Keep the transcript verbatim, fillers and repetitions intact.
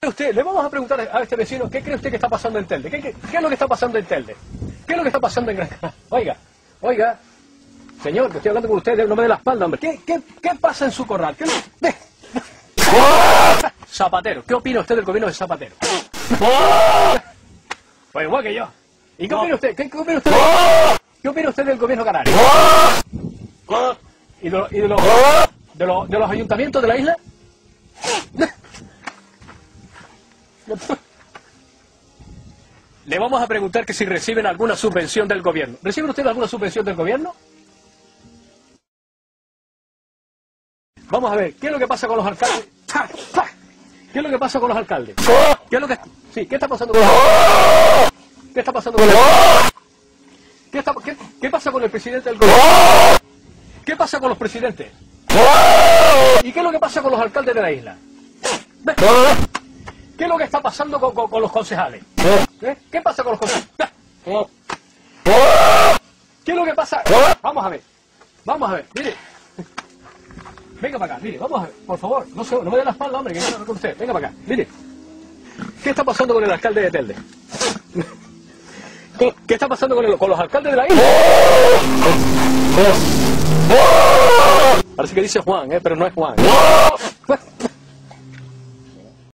Usted, le vamos a preguntar a este vecino, ¿qué cree usted que está pasando en Telde? ¿Qué, qué, qué es lo que está pasando en Telde? ¿Qué es lo que está pasando en Gran Canaria? Oiga, oiga, señor, que estoy hablando con usted, no me dé la espalda, hombre. ¿Qué, qué, qué pasa en su corral? ¿Qué, ve. Zapatero, ¿qué opina usted del gobierno de Zapatero? Pues igual que yo. ¿Y qué opina usted? ¿Qué, qué opina usted? De, ¿Qué opina usted del gobierno canario? ¿Y de, lo, y de, los, de, los, de los ayuntamientos de la isla? Le vamos a preguntar que si reciben alguna subvención del gobierno. ¿Reciben ustedes alguna subvención del gobierno? Vamos a ver, ¿qué es lo que pasa con los alcaldes? ¿Qué es lo que pasa con los alcaldes? ¿Qué es lo que... Sí, ¿qué está pasando con los alcaldes? ¿Qué está pasando con el... ¿Qué, está... ¿Qué... ¿Qué pasa con el presidente del gobierno? ¿Qué pasa con los presidentes? ¿Y qué es lo que pasa con los alcaldes de la isla? ¿Ves? ¿Qué es lo que está pasando con, con, con los concejales? ¿Eh? ¿Qué pasa con los concejales? ¿Qué es lo que pasa? Vamos a ver, vamos a ver, mire. Venga para acá, mire, vamos a ver, por favor, no, se, no me dé la espalda, hombre, que no hablo con usted. Venga para acá, mire. ¿Qué está pasando con el alcalde de Telde? ¿Qué, qué está pasando con, el, con los alcaldes de la isla? Parece que dice Juan, ¿eh? Pero no es Juan.